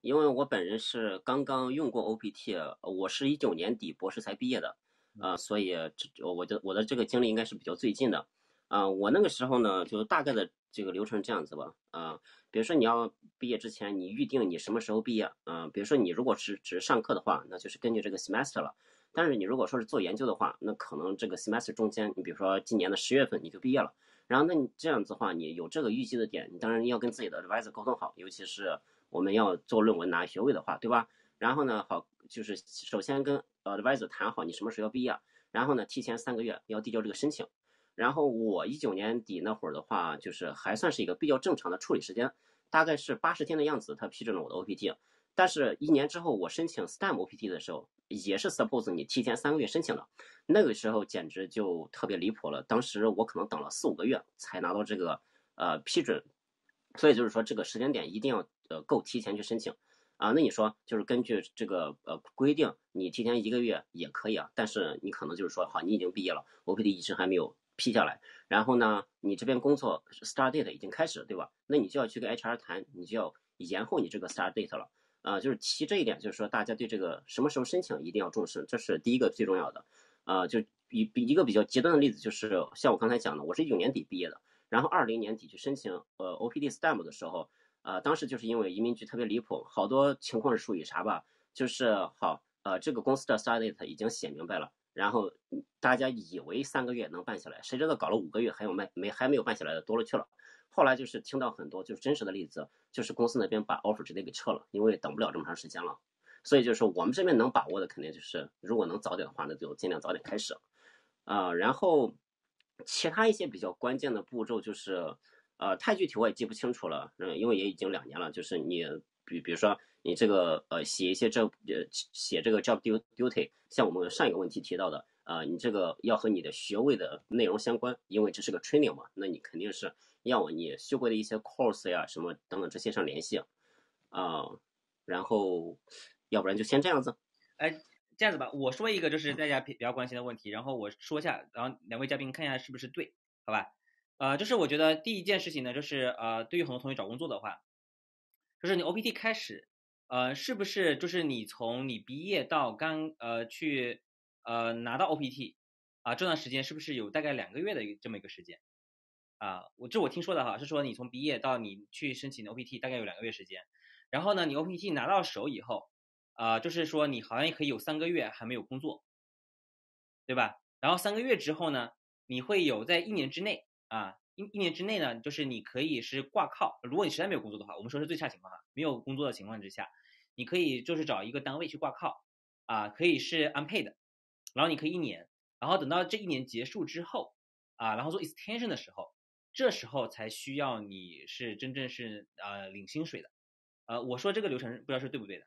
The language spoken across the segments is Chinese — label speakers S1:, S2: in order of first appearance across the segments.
S1: 因为我本人是刚刚用过 OPT，我是19年底博士才毕业的，所以我的这个经历应该是比较最近的，我那个时候呢，就大概的这个流程这样子吧，比如说你要毕业之前，你预定你什么时候毕业，比如说你如果是只是上课的话，那就是根据这个 semester 了，但是你如果说是做研究的话，那可能这个 semester 中间，你比如说今年的10月份你就毕业了，然后那你这样子的话，你有这个预计的点，你当然要跟自己的 advisor 沟通好，尤其是我们要做论文拿学位的话，对吧？然后呢，好，就是首先跟advisor 谈好你什么时候要毕业，然后呢，提前3个月要递交这个申请。然后我19年底那会儿的话，就是还算是一个比较正常的处理时间，大概是80天的样子，他批准了我的 OPT。但是1年之后，我申请 STEM OPT 的时候，也是 suppose 你提前3个月申请的，那个时候简直就特别离谱了。当时我可能等了4、5个月才拿到这个批准，所以就是说这个时间点一定要够提前去申请那你说就是根据这个规定，你提前1个月也可以啊，但是你可能就是说好，你已经毕业了，OPT 一直还没有批下来，然后呢，你这边工作 start date 已经开始，对吧？那你就要去跟 HR 谈，你就要延后你这个 start date 了。就是提这一点，就是说大家对这个什么时候申请一定要重视，这是第一个最重要的。就一个比较极端的例子，就是像我刚才讲的，我是19年底毕业的，然后20年底去申请OPT STEM 的时候，当时就是因为移民局特别离谱，好多情况是属于啥吧？就是好这个公司的 start date 已经写明白了，然后大家以为3个月能办下来，谁知道搞了5个月还没有办下来的多了去了。后来就是听到很多就是真实的例子，就是公司那边把 offer 直接给撤了，因为等不了这么长时间了。所以就是我们这边能把握的，肯定就是如果能早点的话，那就尽量早点开始。然后其他一些比较关键的步骤就是，太具体我也记不清楚了，因为也已经2年了。就是你比如说你这个写一些写这个 job duty，像我们上一个问题提到的，你这个要和你的学位的内容相关，因为这是个 training 嘛，那你肯定是要往你修过的一些 course 呀什么等等这些上联系然后要不然就先这样子。
S2: 哎，这样子吧，我说一个就是大家比较关心的问题，然后我说一下，然后两位嘉宾看一下是不是对，好吧？就是我觉得第一件事情呢，就是对于很多同学找工作的话，就是你 OPT 开始，是不是就是你从你毕业到去拿到 OPT 这段时间是不是有大概2个月的这么一个时间我听说的哈，是说你从毕业到你去申请 OPT 大概有2个月时间，然后呢，你 OPT 拿到手以后，就是说你好像可以有3个月还没有工作，对吧？然后3个月之后呢，你会有在1年之内一年之内呢，就是你可以是挂靠，如果你实在没有工作的话，我们说是最差情况没有工作的情况之下，你可以就是找一个单位去挂靠可以是 unpaid，然后你可以1年，然后等到这1年结束之后然后做 extension 的时候，这时候才需要你是真正是领薪水的。我说这个流程不知道是对不对的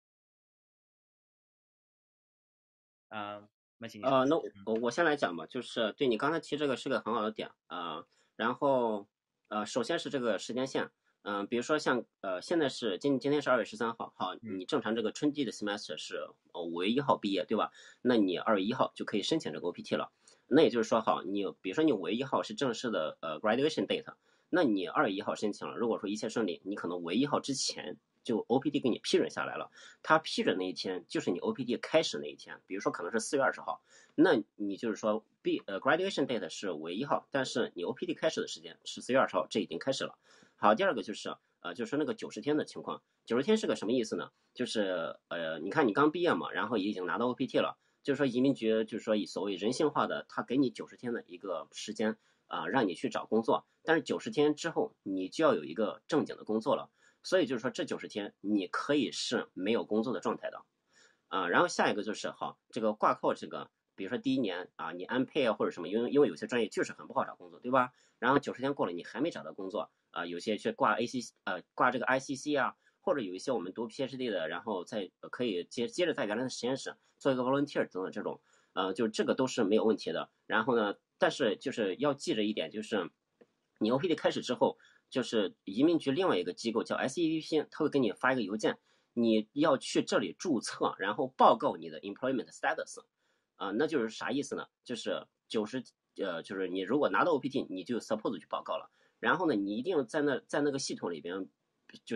S2: 曼琪你说。
S1: 那我先来讲吧，就是对你刚才提这个是个很好的点然后首先是这个时间线，比如说像现在是今天是2月13号，好，你正常这个春季的 semester 是5月1号毕业，对吧？那你2月1号就可以申请这个 OPT 了。那也就是说，好，你比如说你5月1号是正式的graduation date，那你2月1号申请了，如果说一切顺利，你可能5月1号之前就 OPT 给你批准下来了。他批准那一天就是你 OPT 开始那一天，比如说可能是4月20号，那你就是说graduation date 是5月1号，但是你 OPT 开始的时间是4月20号，这已经开始了。好，第二个就是就是说那个90天的情况，90天是个什么意思呢？就是你看你刚毕业嘛，然后也已经拿到 OPT 了，就是说移民局就是说以所谓人性化的，他给你90天的一个时间让你去找工作，但是90天之后你就要有一个正经的工作了。所以就是说这90天你可以是没有工作的状态的然后下一个就是好这个挂靠这个，比如说第一年你安配或者什么，因为有些专业确实很不好找工作，对吧？然后90天过了你还没找到工作有些去挂 挂这个 ICC 或者有一些我们读 PhD 的，然后可以接着在原来的实验室做一个 volunteer 等等这种就这个都是没有问题的。然后呢，但是就是要记着一点，就是你 OPT 开始之后。就是移民局另外一个机构叫 SEVP， 他会给你发一个邮件，你要去这里注册，然后报告你的 employment status，那就是啥意思呢？就是就是你如果拿到 OPT，你就 suppose 去报告了，然后呢，你一定在那个系统里边，就是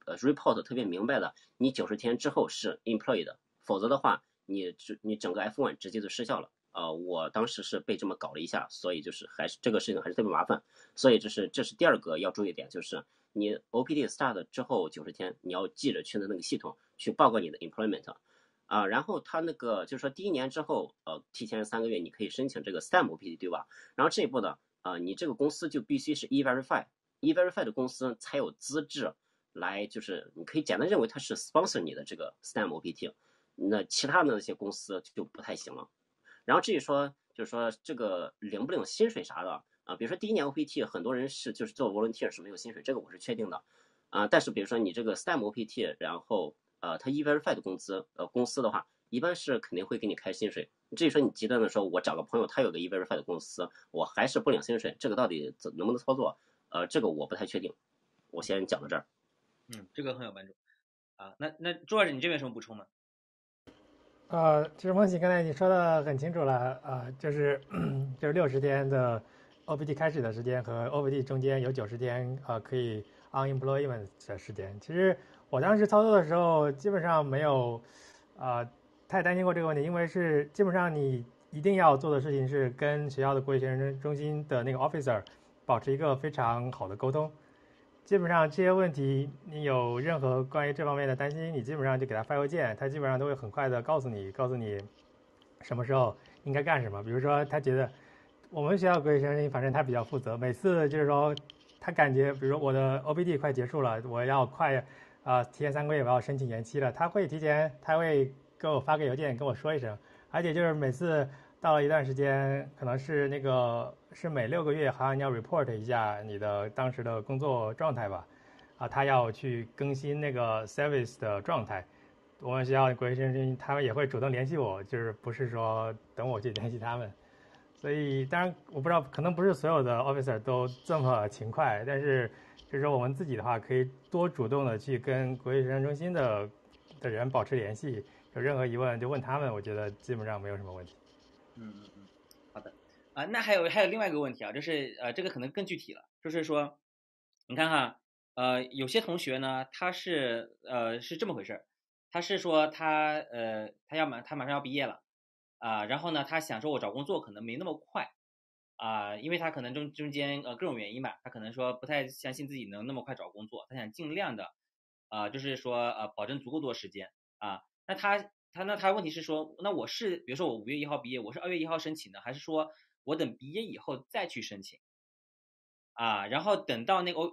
S1: report 特别明白的，你90天之后是 employed 的，否则的话你整个 F1 直接就失效了。我当时是被这么搞了一下，所以就是还是这个事情还是特别麻烦，所以这是第二个要注意点，就是你 OPT start 之后90天，你要记着去的那个系统去报告你的 employment。然后他那个就是说第1年之后，提前3个月你可以申请这个 STEM OPT， 对吧？然后这一步呢，你这个公司就必须是 E-Verify 的公司才有资质来，就是你可以简单认为它是 sponsor 你的这个 STEM OPT， 那其他的那些公司就不太行了。然后至于说就是说这个领不领薪水啥的比如说第1年 OPT 很多人是就是做 volunteer 是没有薪水，这个我是确定的但是比如说你这个 STEM OPT， 然后它 E-Verify 的公司的话，一般是肯定会给你开薪水。至于说你极端的说，我找个朋友他有个 E-Verify 的公司，我还是不领薪水，这个到底能不能操作？这个我不太确定。我先讲到这儿。
S2: 这个很有帮助那朱老师你这边有什么补充吗？
S3: 其实孟喜刚才你说的很清楚了就是60天的 OPT 开始的时间和 OPT 中间有90天可以 unemployment 的时间。其实我当时操作的时候基本上没有太担心过这个问题，因为是基本上你一定要做的事情是跟学校的国际学生中心的那个 officer 保持一个非常好的沟通。基本上这些问题，你有任何关于这方面的担心，你基本上就给他发邮件，他基本上都会很快的告诉你什么时候应该干什么。比如说，他觉得我们学校国际学生反正他比较负责，每次就是说他感觉，比如说我的 OPT 快结束了，我要快提前3个月我要申请延期了，他会给我发个邮件跟我说一声，而且就是每次到了一段时间，可能是每6个月，好像你要 report 一下你的当时的工作状态吧，他要去更新那个 service 的状态。我们学校国际学生中心他们也会主动联系我，就是不是说等我去联系他们。所以当然我不知道，可能不是所有的 officer 都这么勤快，但是就是说我们自己的话，可以多主动的去跟国际学生中心的人保持联系，有任何疑问就问他们，我觉得基本上没有什么问题。
S2: 好的那还有另外一个问题就是这个可能更具体了，就是说你看哈有些同学呢他是这么回事，他是说他马上要毕业了然后呢他想说我找工作可能没那么快因为他可能中间各种原因吧，他可能说不太相信自己能那么快找工作，他想尽量的就是说保证足够多时间那他问题是说，那我是比如说我5月1号毕业，我是2月1号申请的，还是说我等毕业以后再去申请然后等到那个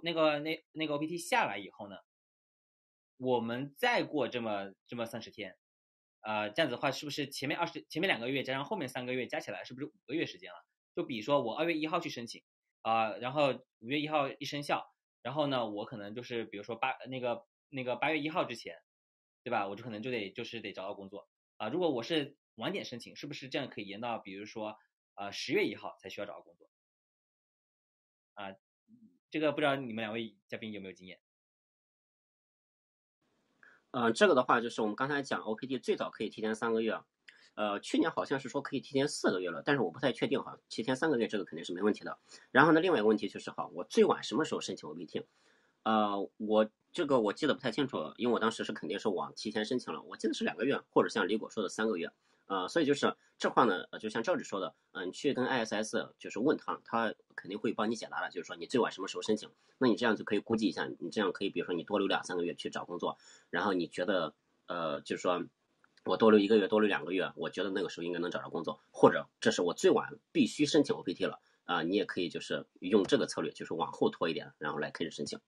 S2: OPT 下来以后呢，我们再过这么30天这样子的话，是不是前面2个月加上后面3个月加起来，是不是5个月时间了？就比如说我2月1号去申请然后5月1号一生效，然后呢，我可能就是比如说8月1号之前，对吧？我就可能就得找到工作如果我是晚点申请，是不是这样可以延到比如说10月1号才需要找到工作这个不知道你们2位嘉宾有没有经验？
S1: 这个的话就是我们刚才讲 OPT 最早可以提前3个月去年好像是说可以提前4个月了，但是我不太确定提前3个月这个肯定是没问题的。然后呢，另外一个问题就是我最晚什么时候申请 OPT？我记得不太清楚，因为我当时是肯定是往提前申请了，我记得是2个月，或者像李果说的3个月。所以就是这块呢，就像赵志说的，你去跟 ISS 就是问他肯定会帮你解答的，就是说你最晚什么时候申请，那你这样就可以估计一下，你这样可以比如说你多留2-3个月去找工作，然后你觉得就是说我多留1个月，多留2个月，我觉得那个时候应该能找到工作，或者这是我最晚必须申请 OPT 了你也可以就是用这个策略，就是往后拖一点，然后来开始申请。